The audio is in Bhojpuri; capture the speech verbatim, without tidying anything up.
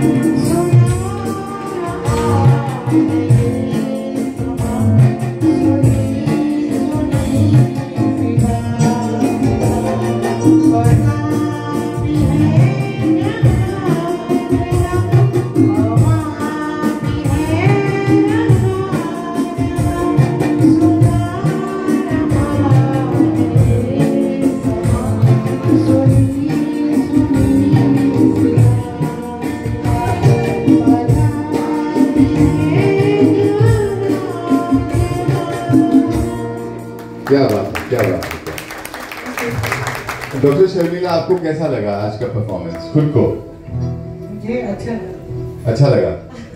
क्या बात क्या बात। डॉक्टर शर्मिला, आपको कैसा लगा आज का परफॉर्मेंस? खुद को मुझे अच्छा लगा। अच्छा लगा।